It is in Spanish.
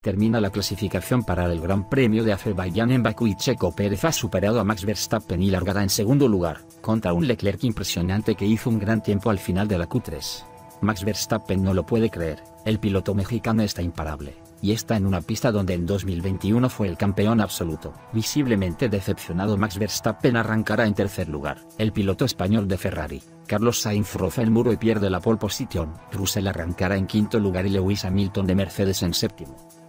Termina la clasificación para el Gran Premio de Azerbaiyán en Bakú y Checo Pérez ha superado a Max Verstappen y largará en segundo lugar, contra un Leclerc impresionante que hizo un gran tiempo al final de la Q3. Max Verstappen no lo puede creer, el piloto mexicano está imparable, y está en una pista donde en 2021 fue el campeón absoluto. Visiblemente decepcionado, Max Verstappen arrancará en tercer lugar. El piloto español de Ferrari, Carlos Sainz, roza el muro y pierde la pole position. Russell arrancará en quinto lugar y Lewis Hamilton de Mercedes en séptimo.